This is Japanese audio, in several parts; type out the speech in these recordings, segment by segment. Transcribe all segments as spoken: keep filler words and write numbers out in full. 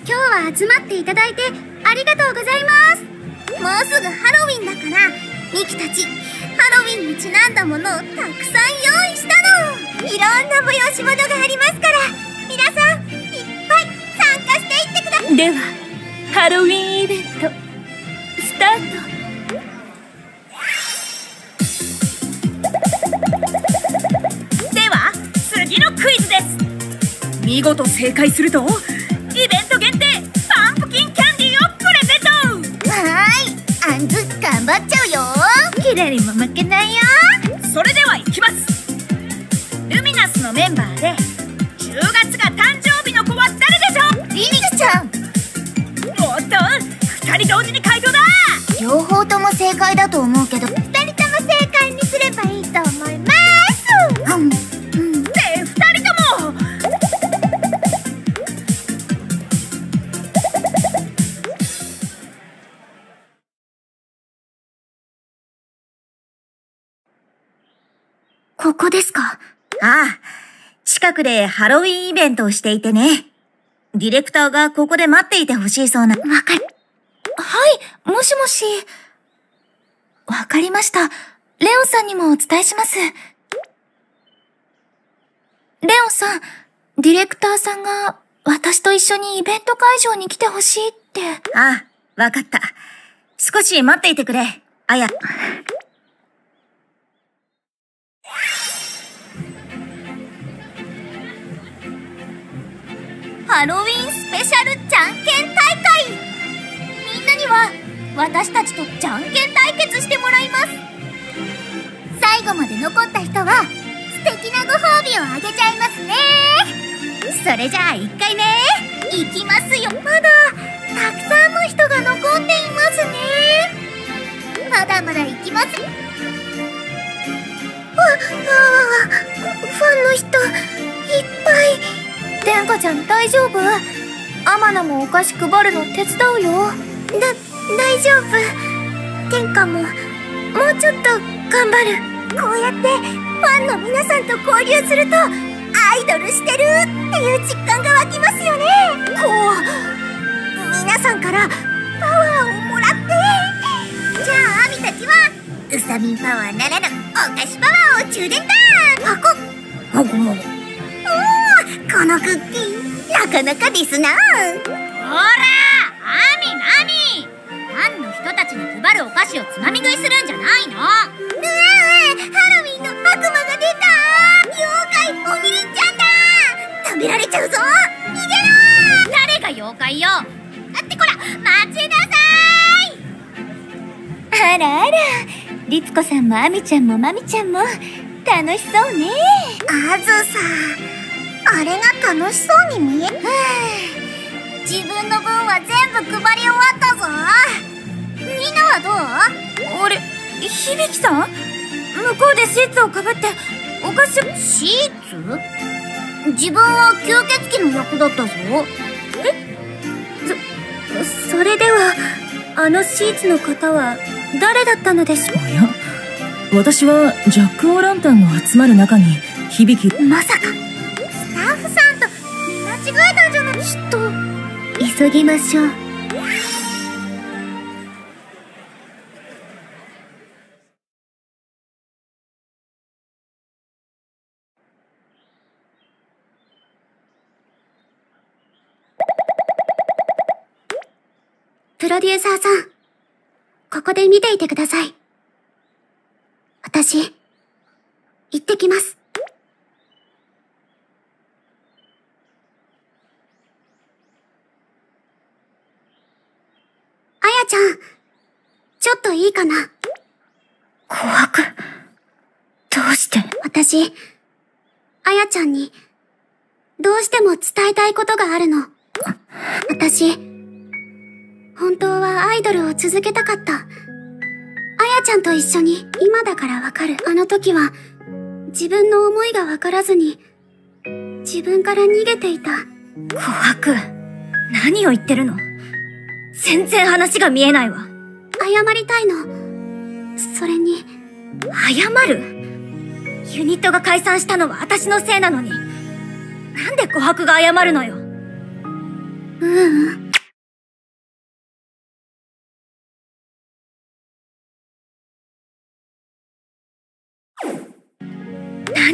今日は集まっていただいてありがとうございます。もうすぐハロウィンだから、ミキたちハロウィンにちなんだものをたくさん用意したの。いろんな催し物がありますから、皆さんいっぱい参加していってください。 ではハロウィンイベントスタート。では次のクイズです。見事正解するとイベント限定パンプキンキャンディーをプレゼント。 はーい、あんず頑張っちゃうよ。キラリも負けないよ。 それではいきます。ルミナスのメンバーでじゅうがつが誕生日の子は誰でしょう？ リリクちゃん。 おっと、ふたり同時に回答だ。 両方とも正解だと思うけど、ふたりとも正解にすればいいと思います。うん、うん。 ねえ、ふたりとも。 ここですか？ ああ、近くでハロウィンイベントをしていてね。ディレクターがここで待っていてほしいそうな。 わかり、はい、もしもし。わかりました。レオンさんにもお伝えします。レオンさん、ディレクターさんが私と一緒にイベント会場に来てほしいって。 ああ、わかった。少し待っていてくれ、あや。 ハロウィンスペシャルじゃんけん大会。みんなには私たちとじゃんけん対決してもらいます。最後まで残った人は素敵なご褒美をあげちゃいますね。それじゃあ一回ね。いきますよ。まだたくさんの人が残っていますね。まだまだいきます。わ、ああ、ファンの人いっぱい。天下ちゃん大丈夫？アマナもお菓子配るの手伝うよ。だ、大丈夫。天下ももうちょっと頑張る。こうやってファンの皆さんと交流するとアイドルしてるっていう実感が湧きますよね。こう皆さんからパワーをもらって、じゃあアミたちはウサミンパワーならぬお菓子パワーを充電だ。パコッ。もごもご。このクッキーなかなかですな。ほら、 アミナミ、ファンの人たちに配るお菓子をつまみ食いするんじゃないの？うわあ、ハロウィンの悪魔が出た。妖怪おみりんちゃんだ。食べられちゃうぞ。逃げろ。 誰が妖怪よ。 あってこら、待ちなさい。あらあら、リツコさんもアミちゃんもマミちゃんも楽しそうね。あずさ、あれが楽しそうに見える。自分の分は全部配り終わったぞ。みんなはどう？ あれ、響さん？向こうでシーツをかぶってお菓子を。 シーツ？自分は吸血鬼の役だったぞ。 え？そ、それではあのシーツの方は誰だったのでしょう？ いや、私はジャック・オー・ランタンの集まる中に響き。 まさかスタッフさんと見間違えたんじゃない？きっと。急ぎましょう。プロデューサーさん、ここで見ていてください。私、行ってきます。あやちゃん、ちょっといいかな？ 紅白？どうして？ 私、あやちゃんに、どうしても伝えたいことがあるの。私、本当はアイドルを続けたかった。あやちゃんと一緒に今だからわかる。あの時は、自分の思いがわからずに、自分から逃げていた。 紅白？何を言ってるの？全然話が見えないわ。 謝りたいの。それに。 謝る？ユニットが解散したのは私のせいなのに。なんで琥珀が謝るのよ。 ううん。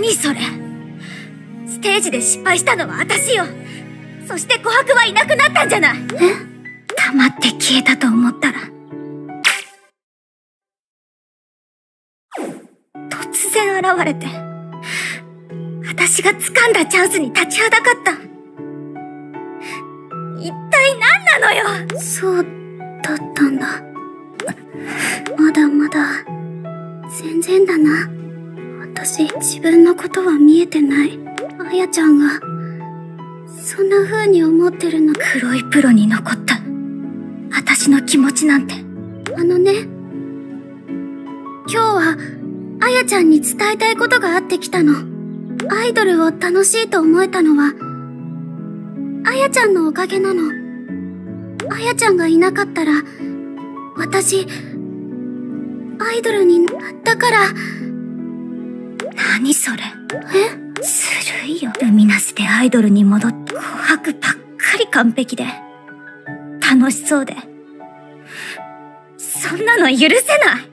何それ。ステージで失敗したのは私よ。そして琥珀はいなくなったんじゃない。え？黙って消えたと思ったら、突然現れて、私が掴んだチャンスに立ちはだかった。一体何なのよ。そうだったんだ。まだまだ全然だな。私、自分のことは見えてない。あやちゃんがそんな風に思ってるの。黒いプロに残った私の気持ちなんて。あのね、今日はあやちゃんに伝えたいことがあってきたの。アイドルを楽しいと思えたのはあやちゃんのおかげなの。あやちゃんがいなかったら私アイドルになったから。何それ。え？ずるいよ。ルミナスでアイドルに戻って、琥珀ばっかり完璧で楽しそうで、そんなの許せない。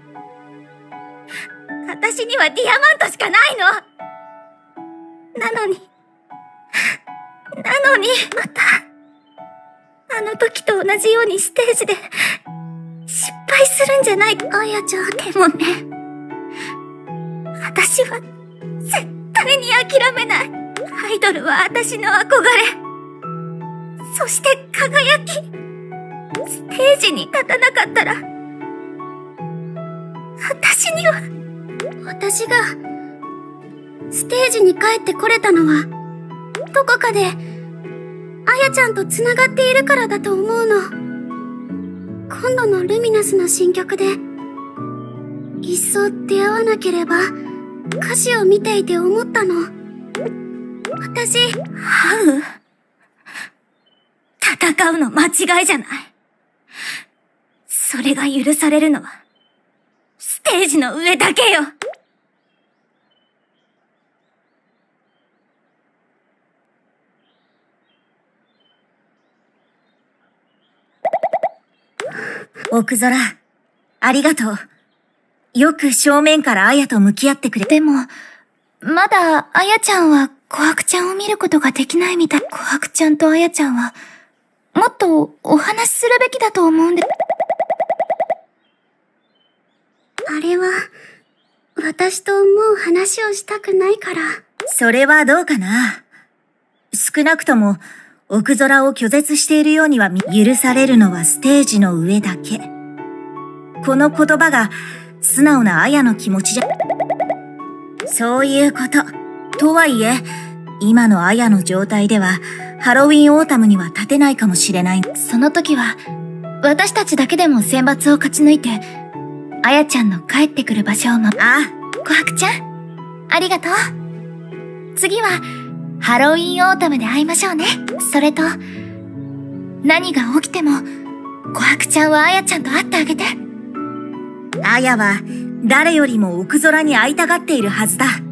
私にはディアマントしかないの。なのになのにまたあの時と同じようにステージで失敗するんじゃない。あやちゃん、でもね、私は絶対に諦めない。アイドルは私の憧れ、そして輝き。ステージに立たなかったら、私には、私がステージに帰ってこれたのはどこかであやちゃんと繋がっているからだと思うの。今度のルミナスの新曲でいっそ出会わなければ。歌詞を見ていて思ったの。私、ハウ？戦うの間違いじゃない。それが許されるのはステージの上だけよ。 奥空、ありがとう。よく正面からあやと向き合ってくれ。 でも、まだあやちゃんは琥珀ちゃんを見ることができないみたい。琥珀ちゃんとあやちゃんは、もっとお話しするべきだと思うんで。あれは、私ともう話をしたくないから。 それはどうかな。少なくとも、奥空を拒絶しているようには許されるのはステージの上だけ。この言葉が、素直なあやの気持ちじゃ。そういうこと。とはいえ、今のあやの状態では、ハロウィンオータムには立てないかもしれない。 その時は、私たちだけでも選抜を勝ち抜いて、あやちゃんの帰ってくる場所をま、 ああ。 琥珀ちゃん、ありがとう。次は、ハロウィンオータムで会いましょうね。それと、何が起きても、琥珀ちゃんはあやちゃんと会ってあげて。 あやは、誰よりも奥空に会いたがっているはずだ。はい。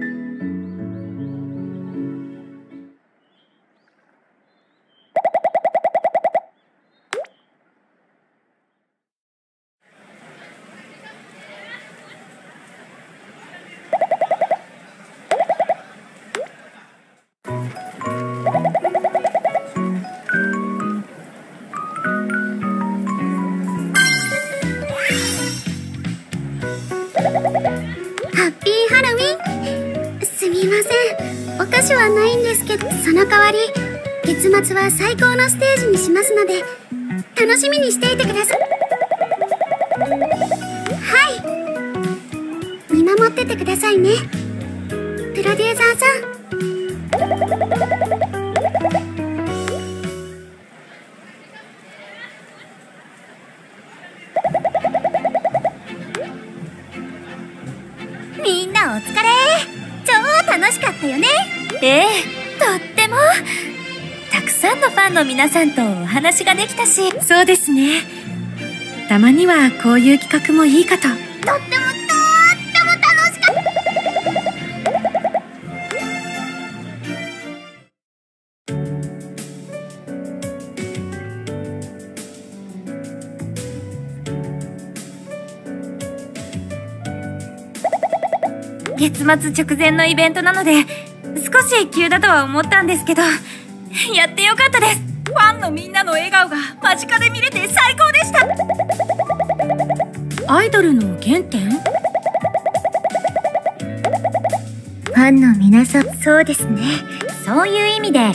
お菓子はないんですけど、その代わり月末は最高のステージにしますので楽しみにしていてください。はい、見守っててくださいね、プロデューサーさん。みんなお疲れ。超楽しかったよね。 ええ、 とっても。 たくさんのファンの皆さんとお話ができたし。そうですね。たまにはこういう企画もいいかと。とってもとっても楽しかった。 月末直前のイベントなので少し急だとは思ったんですけど、やってよかったです。ファンのみんなの笑顔が間近で見れて最高でした。アイドルの原点？ ファンの皆さん、そうですね。そういう意味で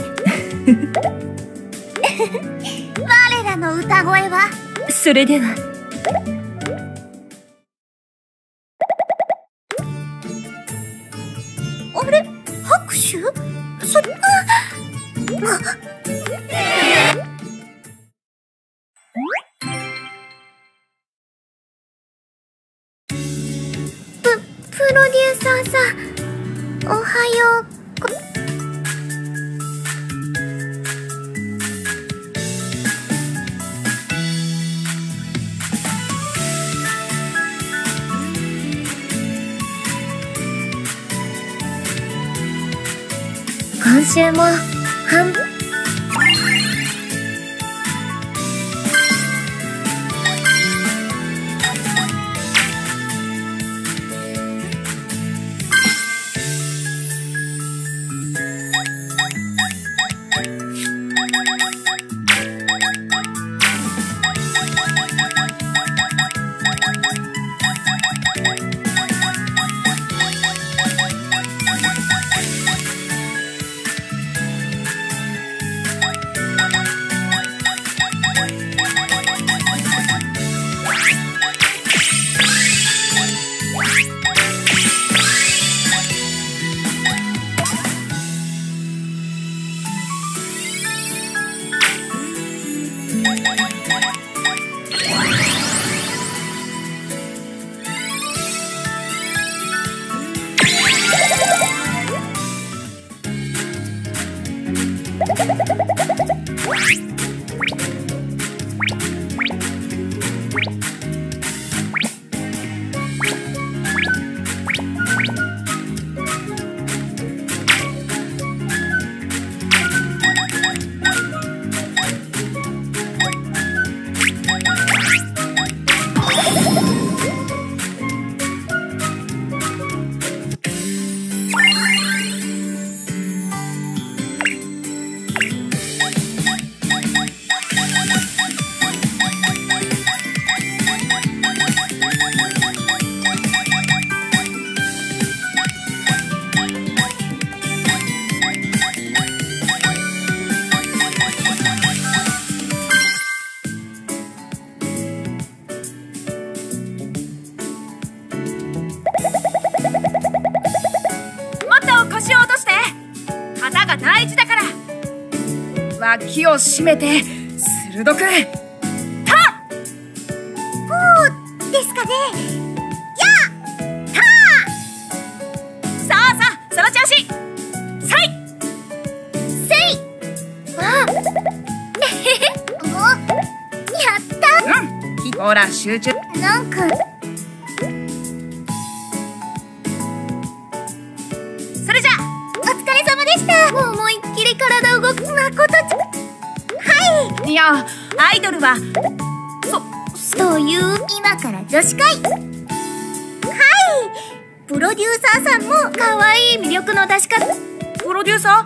我らの歌声は、 それでは。 あれ？拍手？そ、あ、あ、プ、プロデューサーさん、おはよう。こ今週も半分脇を締めて鋭くたっこうですかね。やったー。 さあさあ、その調子。さいせい。あえへへおやったうんほら集中。 なんかそれじゃお疲れ様でした。思いっきり体動くなことちはいいや、アイドルはそ、という今から女子会。はいプロデューサーさんも可愛い魅力の出し方。 プロデューサ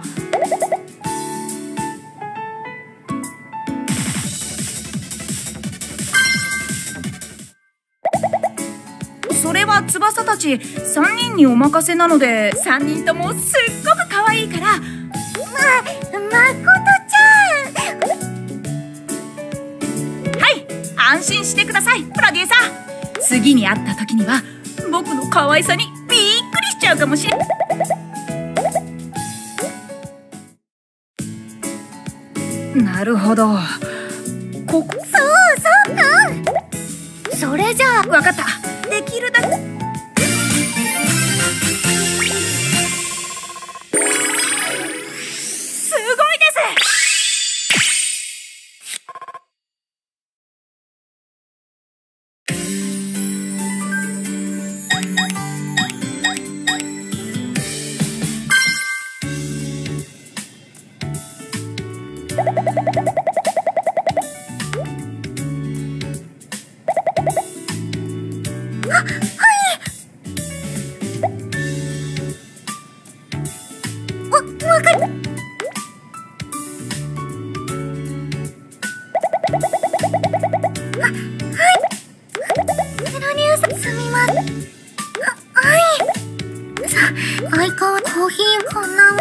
ーそれは翼たちさんにんにお任せなので、さんにんともすっごく可愛いから。 ま、まことちゃん。 はい、安心してくださいプロデューサー。次に会った時には僕の可愛さにびっくりしちゃうかもしれない。なるほど、ここ。 そうそうか。それじゃあわかった。できるだけすごいです。 あ、はい。 プロデューサー、すみません。はい。さ、相変わらずコーヒーこんな。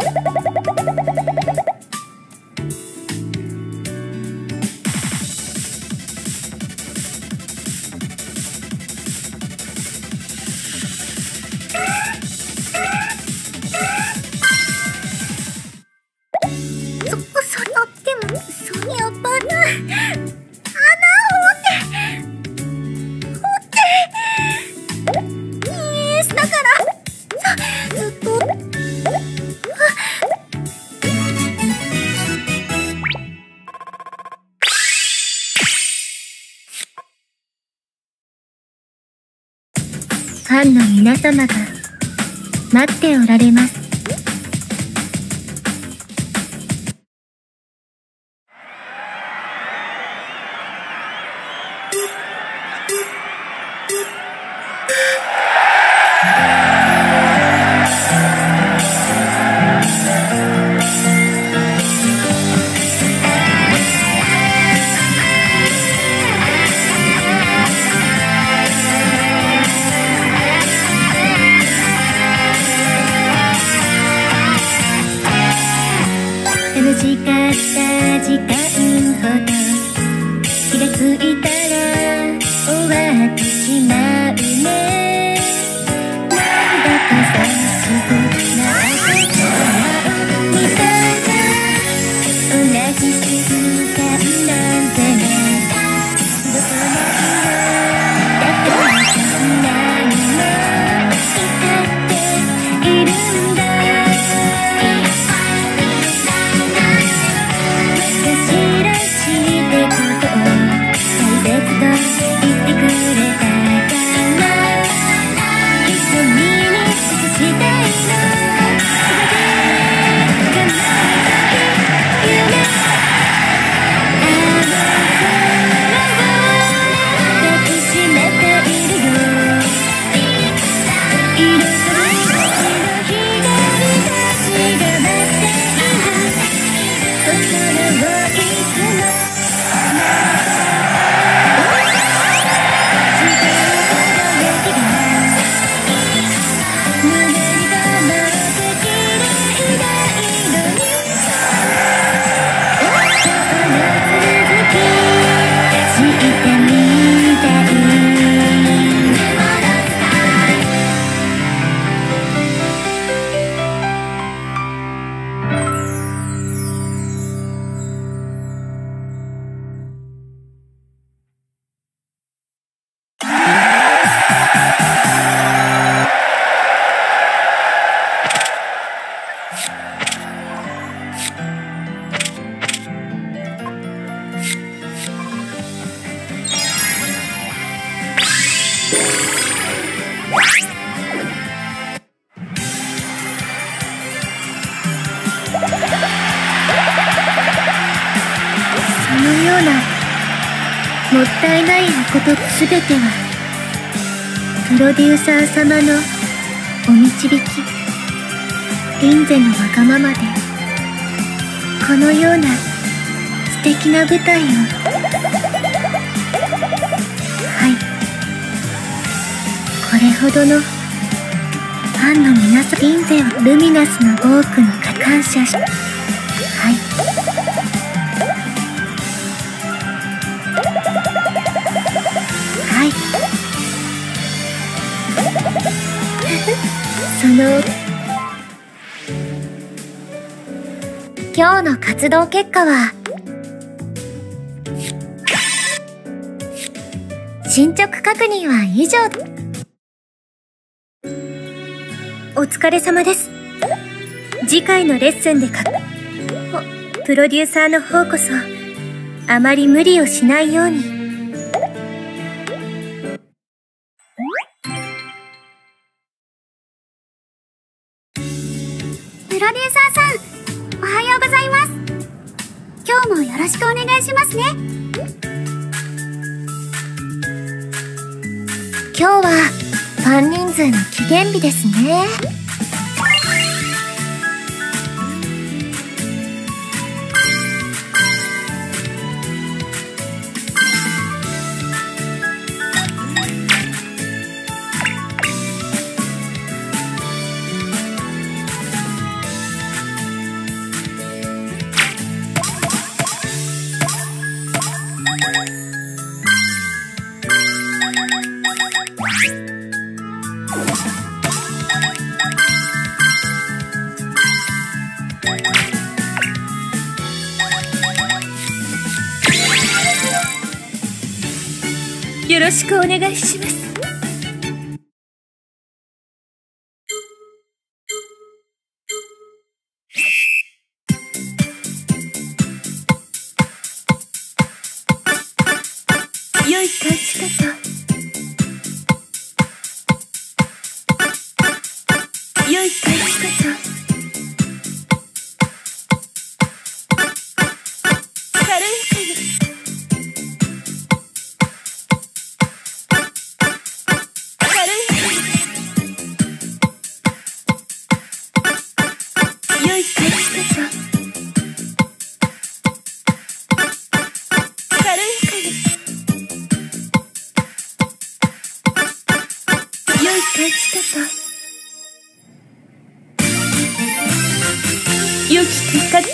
そ、それあっても、ソニアバナ、穴を掘って、掘って、イエスだから、さ、ずっと、 ファンの皆様が待っておられます。楽しかった時間ほど気がついたら終わってしまうね。なんだかさすぐなことみたいな同じ瞬間なんてね、どこまでだから何も至っているんだ。もったいないことすべてはプロデューサー様のお導き、リンゼのわがままでこのような素敵な舞台を。はい、これほどのファンの皆さん、リンゼはルミナスの多くの感謝し、はいはい、その今日の活動結果は進捗確認は以上。お疲れ様です。次回のレッスンでかプロデューサーの方こそあまり無理をしないように。 プロデューサーさん、おはようございます。今日もよろしくお願いしますね。 今日はファン人数の期限日ですね。 よろしくお願いします。良い感じかと。良い感じかと。軽やかに。軽やかに。良い感じかと。軽やかに。良い感じかと。良き結果。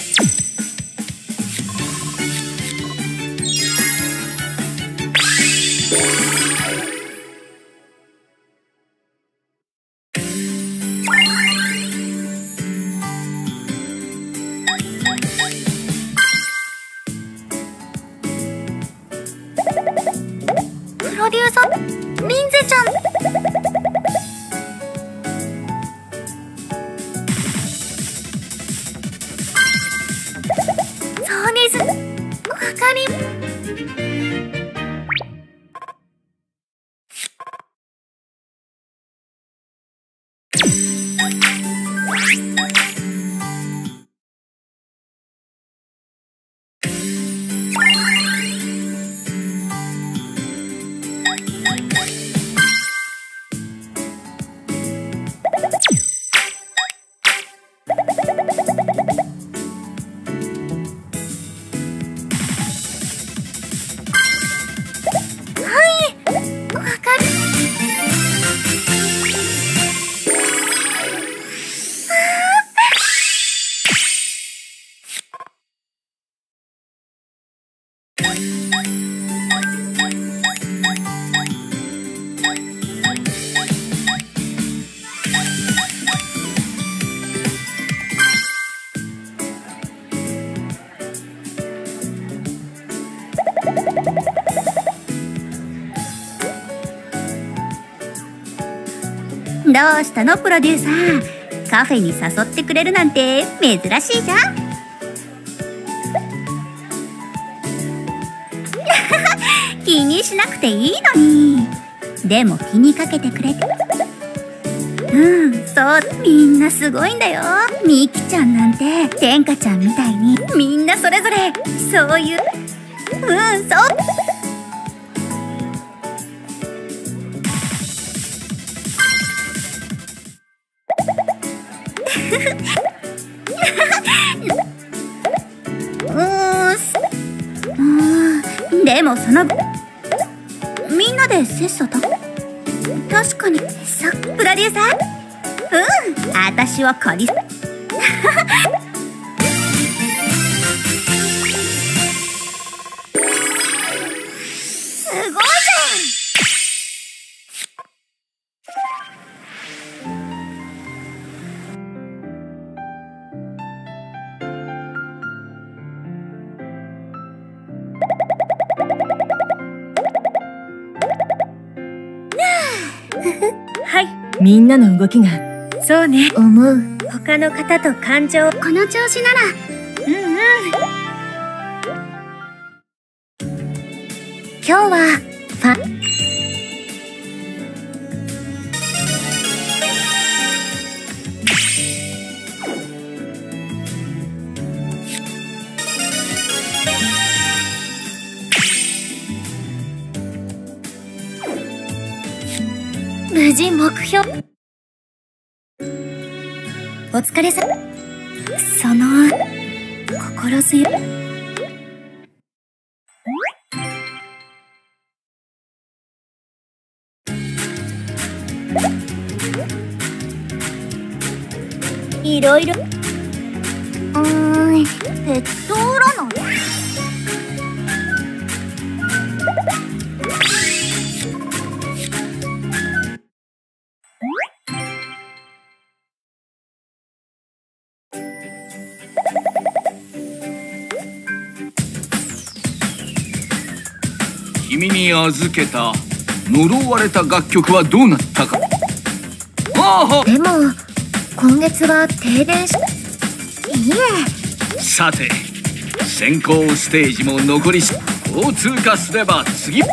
プロデューサーリンゼちゃん。そうです。わかり。 どうしたのプロデューサー。カフェに誘ってくれるなんて珍しいじゃん。気にしなくていいのに。でも気にかけてくれて。うん、そう、みんなすごいんだよ。ミキちゃんなんて天下ちゃんみたいにみんなそれぞれそういう、うん、そう。うーん、でもそのみんなで切磋琢磨。確かにさ、プロデューサー。うん、私はカリス。すごいじゃん。 はい、みんなの動きが。 そうね。 思う。 他の方と感情。 この調子なら。 うんうん。 今日はファン。 無事目標。 お疲れさ。その心強い。いろいろ。うーん、ペット占い。 君に預けた呪われた楽曲はどうなったか。ああ、 でも今月は停電し、いいえ。 さて先行ステージも残りし、こう通過すれば次。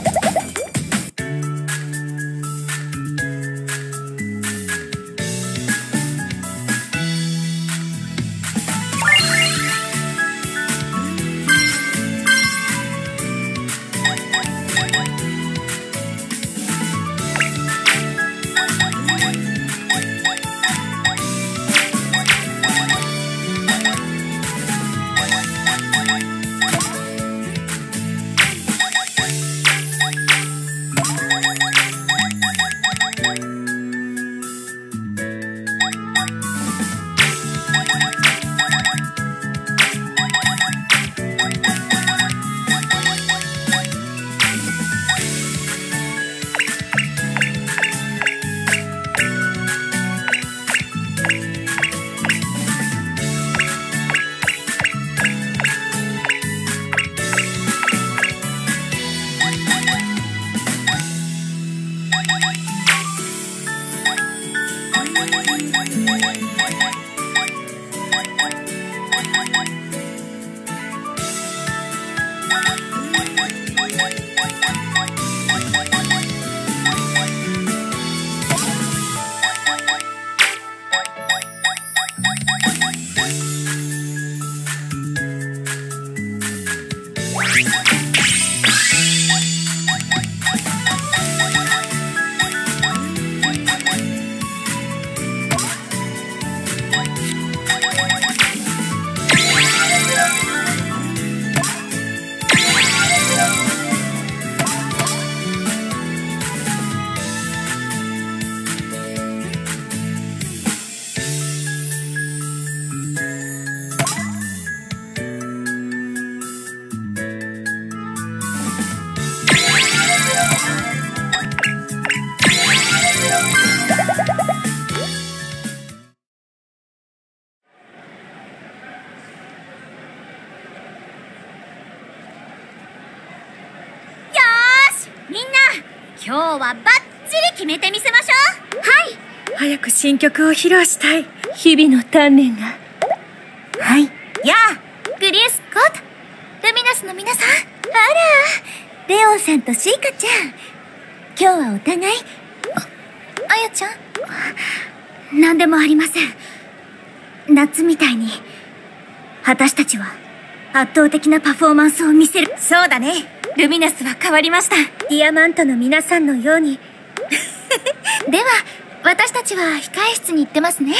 今日はバッチリ決めてみせましょう。はい。 早く新曲を披露したい。日々の鍛錬が。 はい。やあ、グリースコート、ルミナスの皆さん。あら、レオンさんとシーカちゃん。今日はお互い。 あやちゃん。 なんでもありません。夏みたいに、私たちは圧倒的なパフォーマンスを見せる。 そうだね。 ルミナスは変わりました。ディアマントの皆さんのように。 では、私たちは控え室に行ってますね。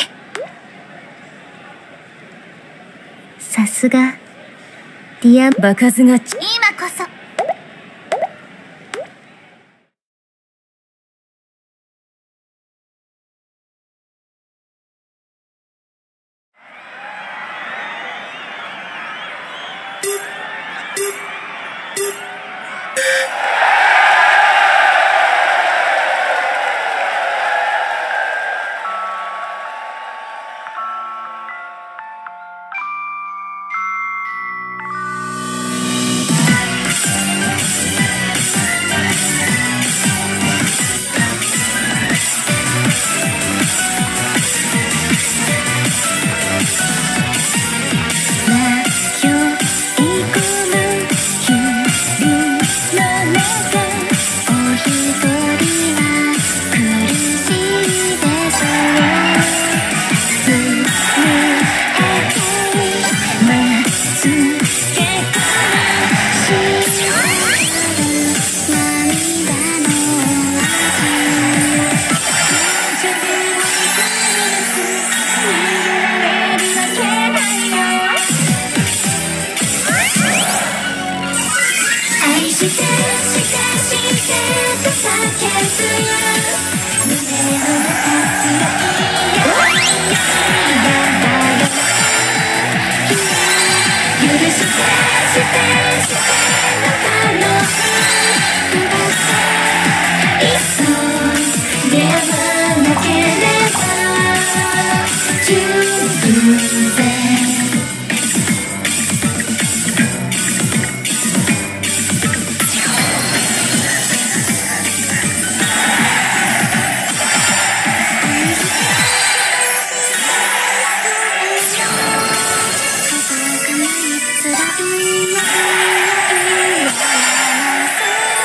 さすが、ディア、 場数がち、 今こそ。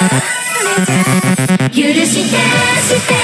許してして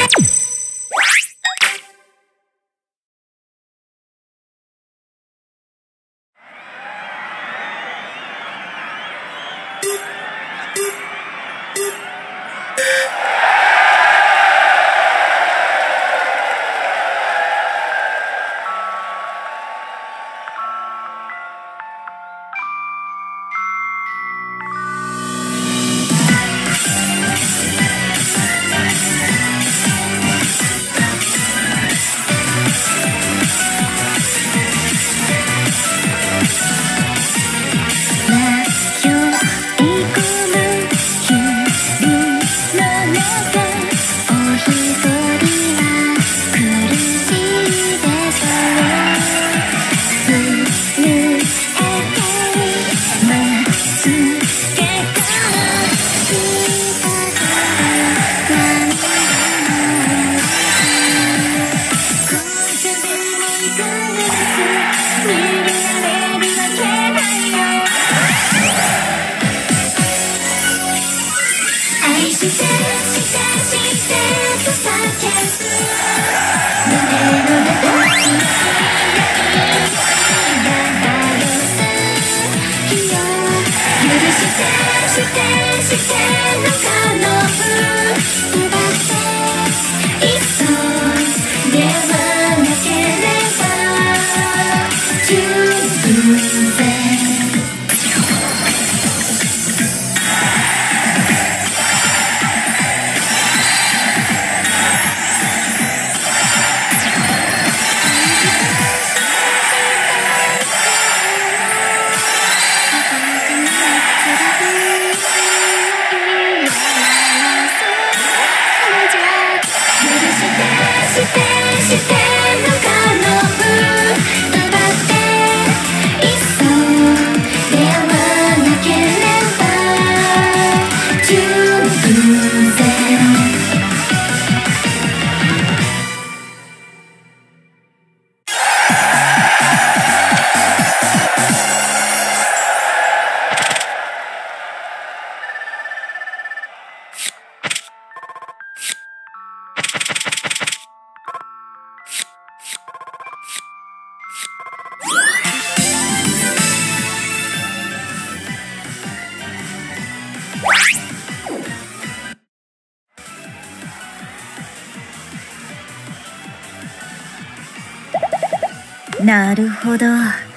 なるほど。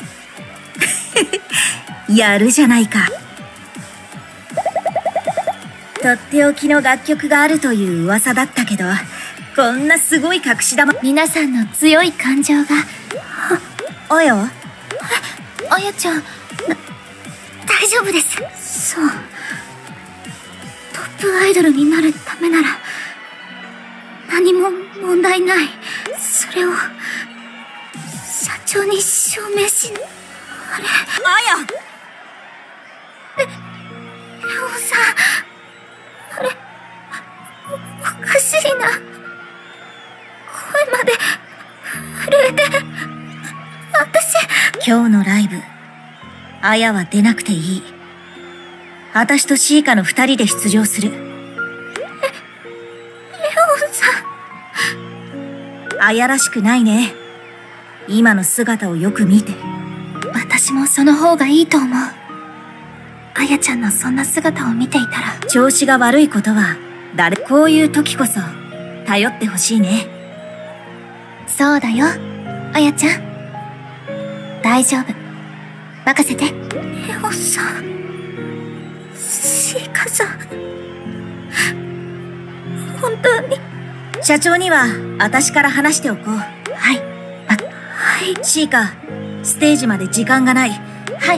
やるじゃないか。とっておきの楽曲があるという噂だったけど、こんなすごい隠し玉。 皆さんの強い感情が。 あや？ あやちゃん、な、大丈夫です。そう。トップアイドルになるためなら、何も問題ない。それを、社長に証明し、あれ？ あや！ レ、レオさん、あれ、お、おかしいな。声まで、震えて、私。 今日のライブ、あやは出なくていい。私とシーカの二人で出場する。レ、レオさん。あやらしくないね。今の姿をよく見て。 私もその方がいいと思う。あやちゃんのそんな姿を見ていたら。 調子が悪いことは、誰、こういう時こそ、頼ってほしいね。 そうだよ、あやちゃん。大丈夫。任せて。レオさん。シーカさん。本当に。 社長には、私から話しておこう。 はい。あ、はい。 シーカ、ステージまで時間がない。 はい。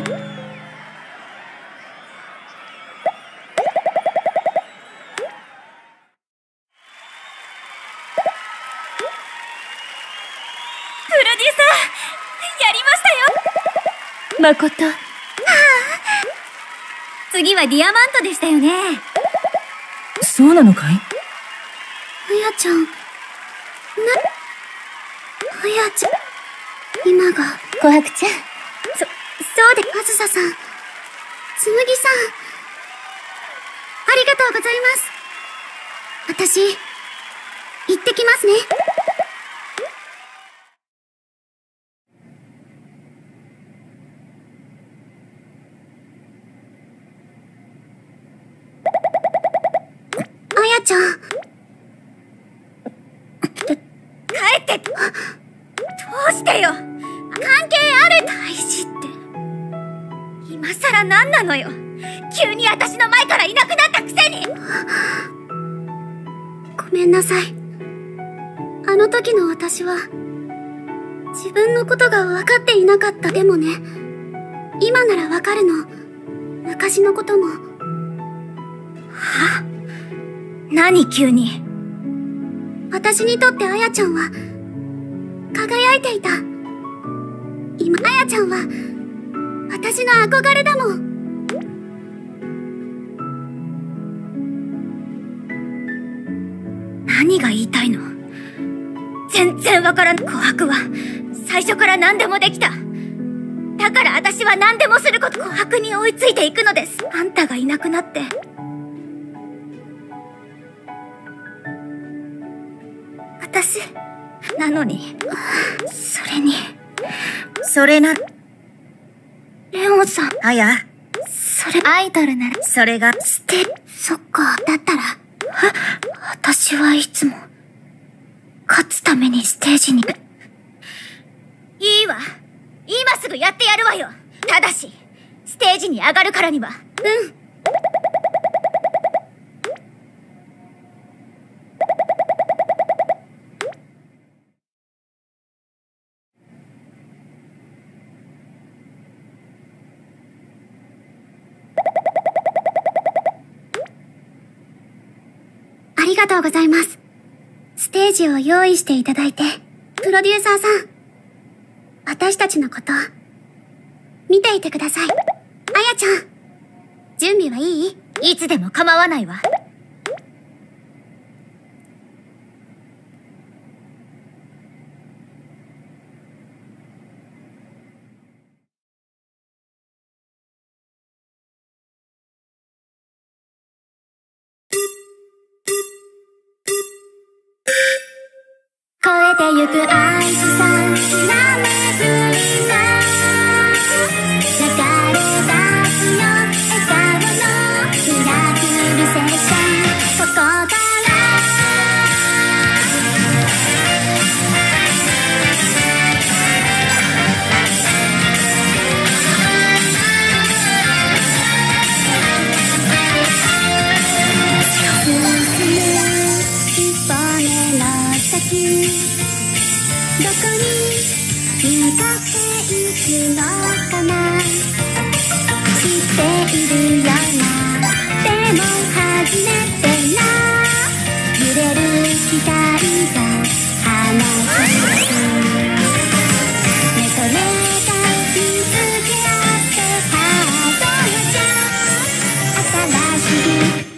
誠。はあ、次はディアマントでしたよね。 そうなのかい？ あやちゃん、な、あやちゃん、今が、琥珀ちゃん。そ、そうで、あずささん、つむぎさん、ありがとうございます。私、行ってきますね。あやちゃん。帰って。どうしてよ。関係ある。大事って。今さら何なのよ。急に私の前からいなくなったくせに。ごめんなさい。あの時の私は、自分のことが分かっていなかった。でもね、今なら分かるの。昔のことも。は？何急に。私にとってあやちゃんは、輝いていた。今、あやちゃんは、私の憧れだもん。何が言いたいの？全然わからん。琥珀は、最初から何でもできた。だから私は何でもすること。琥珀に追いついていくのです。あんたがいなくなって。私、なのに、それに、 それな、 レオンさん。 あや、 それ、アイドルなら、 それが、 ステ、そっか、だったら、私はいつも、勝つためにステージに。いいわ。今すぐやってやるわよ。ただし、ステージに上がるからには。うん。ありがとうございます。ステージを用意していただいて、プロデューサーさん、私たちのこと、見ていてください。あやちゃん、準備はいい？いつでも構わないわ。超えてゆく愛しさ、きらめく今流れ出すよ笑顔のミラクルセッション。ここから進む一歩目の先、どこに向かっていくのかな。知っているような、でも初めてな。揺れる光が花開く。目と目が見つけ合ってハートのじゃ新しい。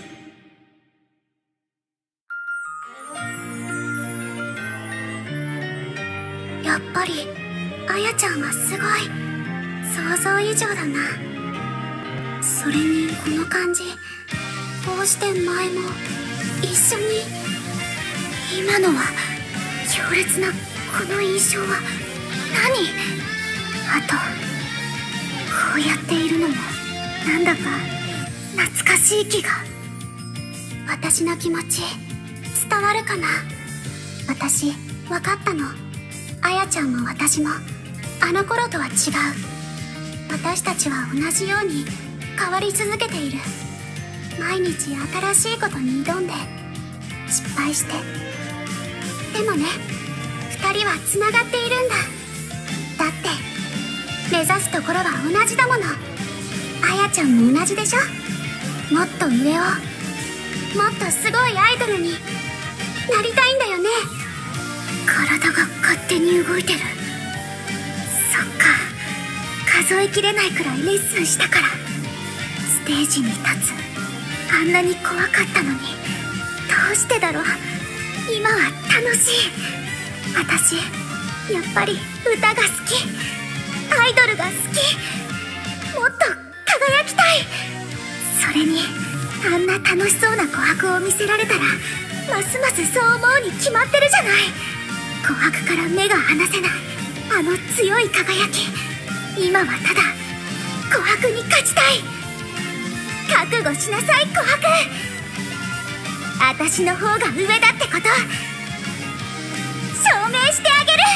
やっぱり、あやちゃんはすごい。想像以上だな。それに、この感じ。こうして前も、一緒に。今のは、強烈な、この印象は、何？あと、こうやっているのも、なんだか、懐かしい気が。私の気持ち、伝わるかな？私、わかったの。あやちゃんも私もあの頃とは違う。私たちは同じように変わり続けている。毎日新しいことに挑んで失敗して。でもね、二人はつながっているんだ。だって目指すところは同じだもの。あやちゃんも同じでしょ。もっと上を、もっとすごいアイドルになりたいんだよね。体が勝手に動いてる。そっか、数えきれないくらいレッスンしたから。ステージに立つ、あんなに怖かったのに、どうしてだろう。今は楽しい。私やっぱり歌が好き、アイドルが好き。もっと輝きたい。それにあんな楽しそうな琥珀を見せられたらますますそう思うに決まってるじゃない。琥珀から目が離せないあの強い輝き。今はただ琥珀に勝ちたい。覚悟しなさい琥珀。私の方が上だってこと証明してあげる。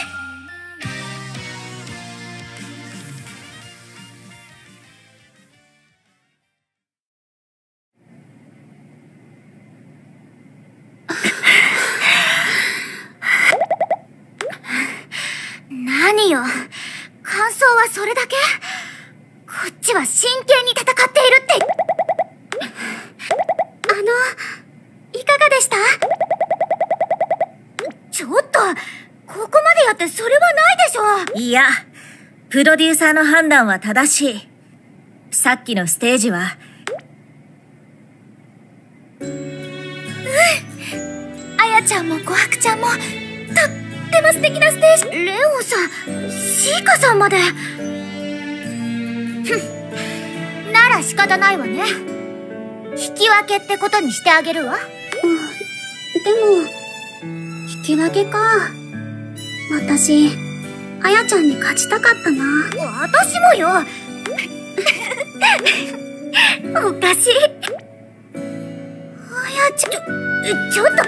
何よ、感想はそれだけ？こっちは真剣に戦っているって。あの、いかがでした？ちょっと、ここまでやってそれはないでしょ。 いや、プロデューサーの判断は正しい。さっきのステージは。 うん。あやちゃんも琥珀ちゃんも、とっても素敵なステージ。レオンさん、シーカさんまで。ふん。なら仕方ないわね。引き分けってことにしてあげるわ。 うん、でも、引き分けか。私、あやちゃんに勝ちたかったな。 私もよ。おかしい。あやちゃん、ちょ、ちょっと。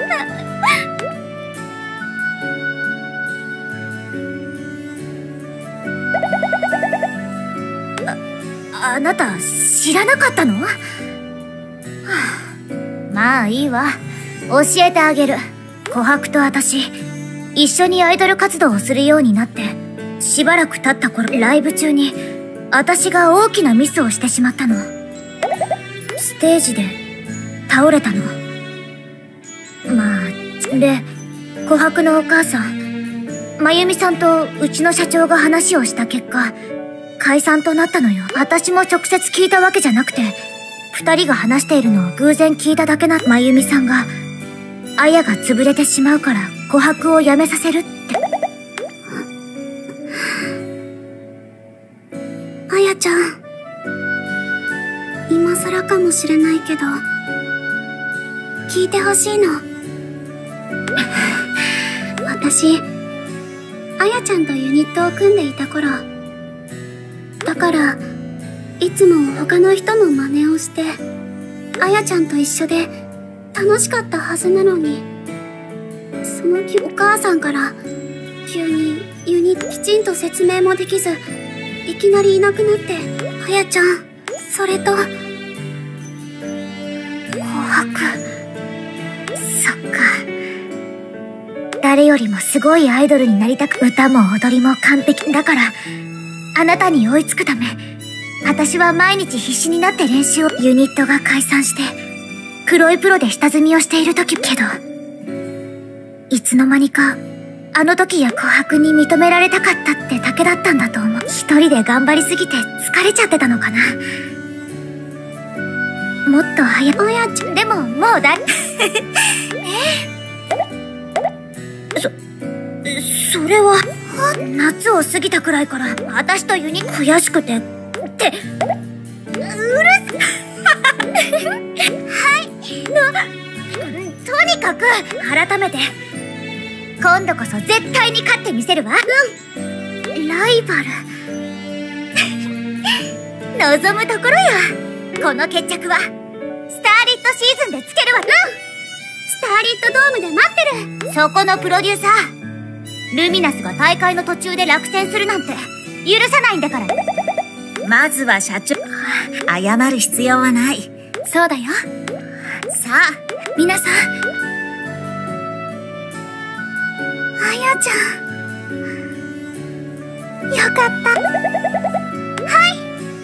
あ、あなた、知らなかったの？はあ、まあいいわ。教えてあげる。琥珀と私、一緒にアイドル活動をするようになって、しばらく経った頃、ライブ中に、私が大きなミスをしてしまったの。ステージで、倒れたの。まあ、で、琥珀のお母さん、まゆみさんとうちの社長が話をした結果、解散となったのよ。私も直接聞いたわけじゃなくて、二人が話しているのを偶然聞いただけな。まゆみさんが、あやが潰れてしまうから琥珀をやめさせるって。 あやちゃん、今更かもしれないけど、聞いてほしいの。私、あやちゃんとユニットを組んでいた頃、だから、いつも他の人の真似をして、あやちゃんと一緒で楽しかったはずなのに、その日お母さんから急にユニットきちんと説明もできず、いきなりいなくなって、あやちゃん、それと、 琥珀。そっか。誰よりもすごいアイドルになりたく、歌も踊りも完璧だから、あなたに追いつくため、私は毎日必死になって練習を。ユニットが解散して、黒いプロで下積みをしている時けど、いつの間にか、あの時や琥珀に認められたかったってだけだったんだと思う。一人で頑張りすぎて疲れちゃってたのかな。もっと早く、あやちゃん、でももうだ、えそ、それは、夏を過ぎたくらいから、私とユニ悔しくて、って、うるす、はい、の、とにかく、改めて、今度こそ絶対に勝ってみせるわ。うん。ライバル。望むところよ。この決着は、スターリットシーズンでつけるわ。うん。スターリットドームで待ってる。そこのプロデューサー。ルミナスが大会の途中で落選するなんて、許さないんだから。 まずは社長、謝る必要はない。 そうだよ。さあ、皆さん。あやちゃん。よかった。はい。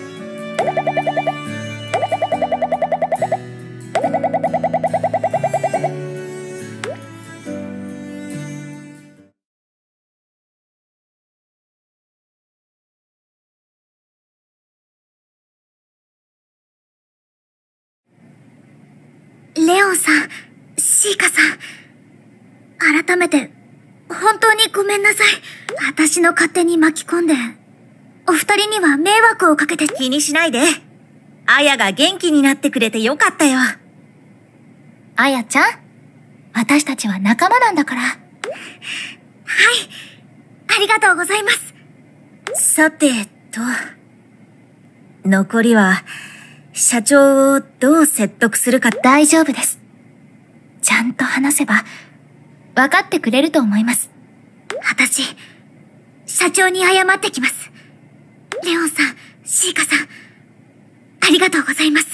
レオンさん、シーカさん、改めて、本当にごめんなさい。私の勝手に巻き込んで、お二人には迷惑をかけて。 気にしないで。あやが元気になってくれてよかったよ。 あやちゃん、私たちは仲間なんだから。はい。ありがとうございます。 さてと、残りは、社長をどう説得するか。 大丈夫です。ちゃんと話せば、分かってくれると思います。私、社長に謝ってきます。レオンさん、シーカさん、ありがとうございます。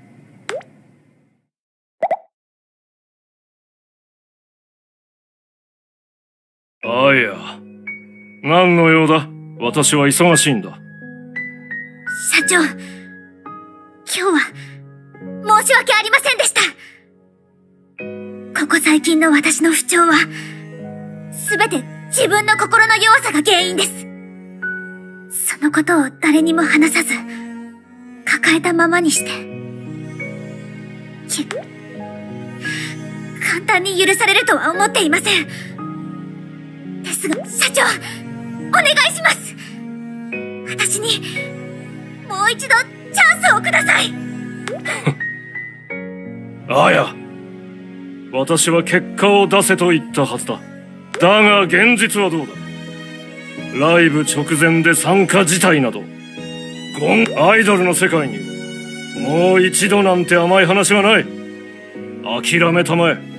あいや、何の用だ？私は忙しいんだ。 社長、今日は申し訳ありませんでした。ここ最近の私の不調は、すべて自分の心の弱さが原因です。そのことを誰にも話さず、抱えたままにして。き簡単に許されるとは思っていません。ですが、社長、お願いします。私に、もう一度チャンスをください。 あや、私は結果を出せと言ったはずだ。だが現実はどうだ？ライブ直前で参加辞退など、ゴンアイドルの世界にもう一度なんて甘い話はない。諦めたまえ。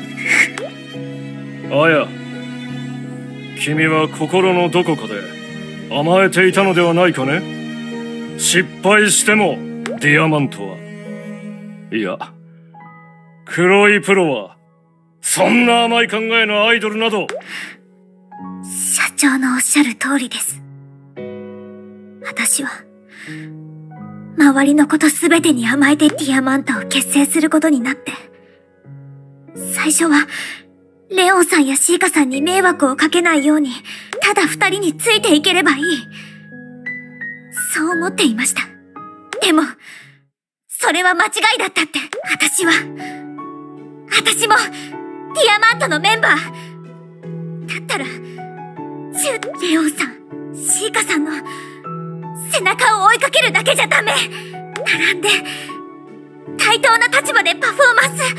あや、君は心のどこかで甘えていたのではないかね？失敗してもディアマントは、いや、黒いプロはそんな甘い考えのアイドルなど。 社長のおっしゃる通りです。私は周りのことすべてに甘えてディアマントを結成することになって、最初はレオンさんやシーカさんに迷惑をかけないように、ただ二人についていければいい。そう思っていました。でも、それは間違いだったって。私は、私も、ディアマントのメンバー。だったら、シュ、レオンさん、シーカさんの、背中を追いかけるだけじゃダメ。並んで、対等な立場でパフォーマンス。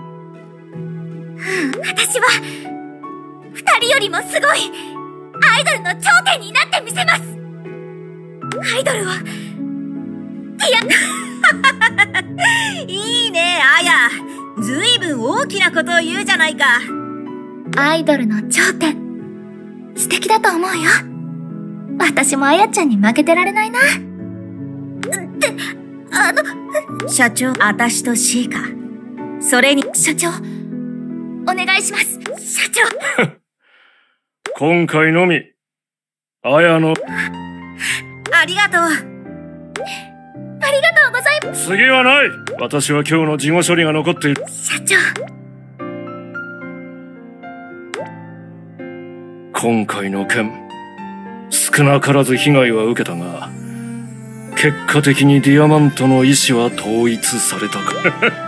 私は、二人よりもすごい、アイドルの頂点になってみせます。アイドルを、ディア、 いいね、あや。ずいぶん大きなことを言うじゃないか。 アイドルの頂点、素敵だと思うよ。私もあやちゃんに負けてられないな。って、あの、 社長、あたしとシーカ。それに、 社長、お願いします。社長。 今回のみ、あやの、 ありがとう。 ありがとうございます。 次はない。私は今日の事後処理が残っている。 社長。 今回の件、少なからず被害は受けたが、結果的にディアマントの意思は統一されたか。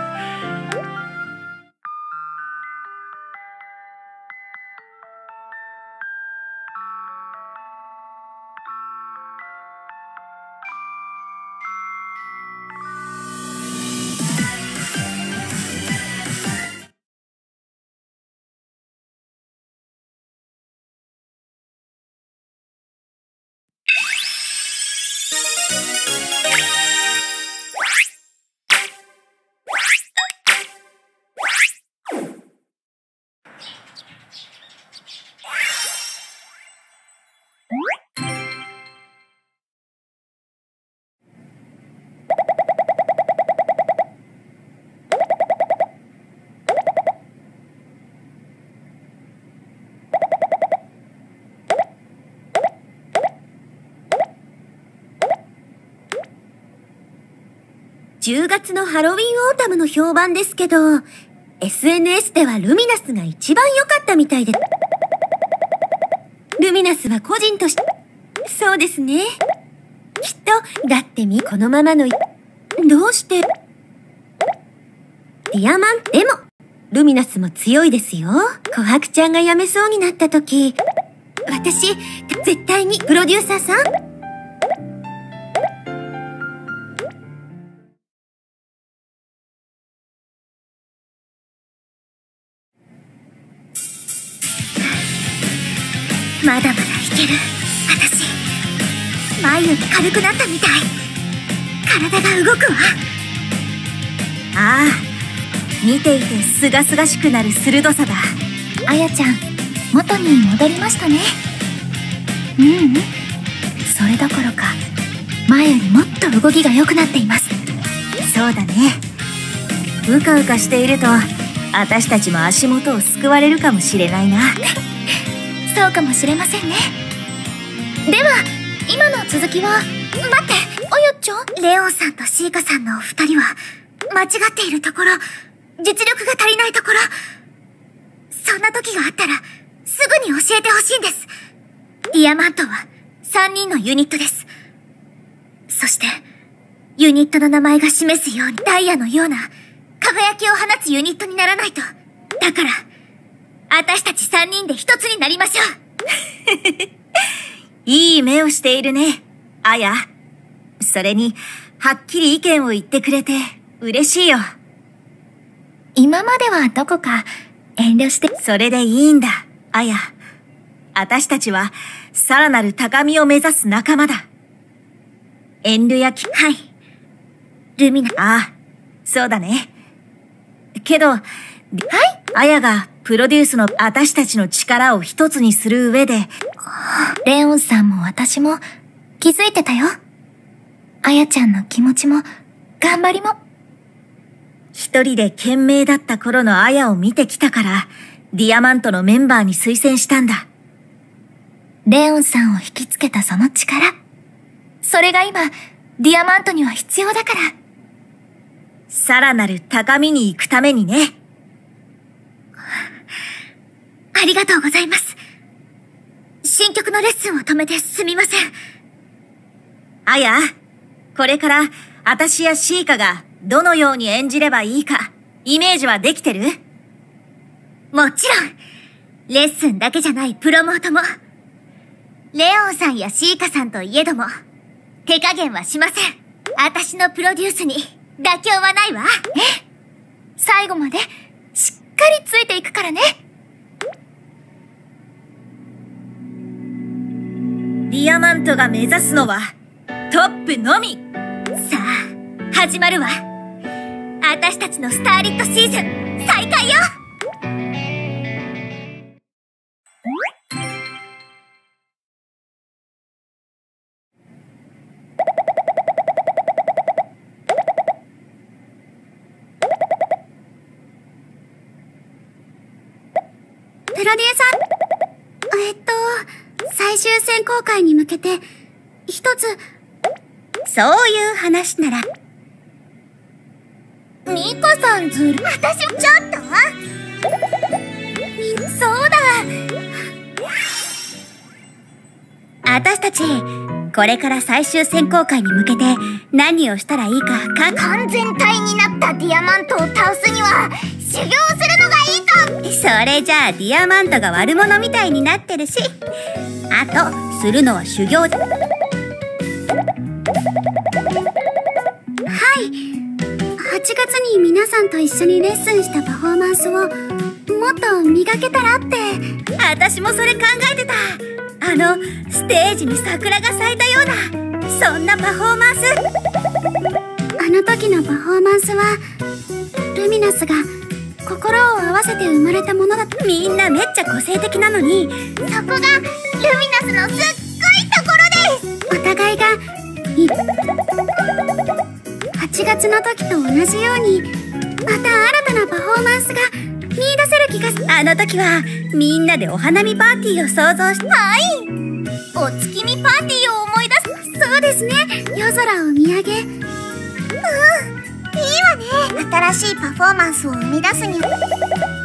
じゅうがつのハロウィンオータムの評判ですけど、エスエヌエス ではルミナスが一番良かったみたいで。ルミナスは個人として、そうですね。きっと、だってみ、このままの、どうして、ディアマン、でも、ルミナスも強いですよ。琥珀ちゃんが辞めそうになった時、私、絶対にプロデューサーさん、 まだまだいける。私前より軽くなったみたい。体が動くわ。 ああ、見ていてすがすがしくなる鋭さだ。 あやちゃん、元に戻りましたね。ううん、それどころか前よりもっと動きが良くなっています。 そうだね。うかうかしていると私たちも足元をすくわれるかもしれないな。 そうかもしれませんね。では今の続きは。待って、あやちゃん。レオンさんとシーカさんのお二人は間違っているところ、実力が足りないところ、そんな時があったらすぐに教えてほしいんです。ディアマントはさんにんのユニットです。そしてユニットの名前が示すようにダイヤのような輝きを放つユニットにならないと。だから私たちさんにんで一つになりましょう。 いい目をしているね、あや。それにはっきり意見を言ってくれて嬉しいよ。 今まではどこか遠慮して。 それでいいんだ、あや。私たちはさらなる高みを目指す仲間だ。遠慮やき、 はい。ルミナ。 ああ、そうだね。けど、はい、あやがプロデュースの私たちの力を一つにする上で、 レオンさんも私も気づいてたよ。あやちゃんの気持ちも頑張りも。 一人で懸命だった頃のあやを見てきたから、ディアマントのメンバーに推薦したんだ。 レオンさんを引きつけたその力。それが今、ディアマントには必要だから。 さらなる高みに行くためにね。 ありがとうございます。新曲のレッスンを止めてすみません。 あや、これから私やシーカがどのように演じればいいか、イメージはできてる？ もちろん、レッスンだけじゃないプロモートも。レオンさんやシーカさんといえども、手加減はしません。私のプロデュースに妥協はないわ。え？最後までしっかりついていくからね。 ディアマントが目指すのはトップのみ。 さあ、始まるわ。私たちのスターリットシーズン再開よ。プロデューサー、えっと、最終選考会に向けて、一つ、そういう話なら。ミカさんずる、私もちょっとみ、そうだ。私たち、これから最終選考会に向けて何をしたらいいかか、完全体になったディアマントを倒すには、修行するのがいいと。それじゃあディアマントが悪者みたいになってるし、あとするのは修行じゃ。はい、はちがつに皆さんと一緒にレッスンしたパフォーマンスをもっと磨けたらって。私もそれ考えてた。あのステージに桜が咲いたような、そんなパフォーマンス。あの時のパフォーマンスはルミナスが心を合わせて生まれたものだ。みんなめっちゃ個性的なのに、そこがルミナスのすっごいところです。お互いがいはちがつの時と同じように、また新たなパフォーマンスが見出せる気がする。あの時はみんなでお花見パーティーを想像して。はい、お月見パーティーを思い出す。そうですね、夜空を見上げ。うん、いいわね。新しいパフォーマンスを生み出すには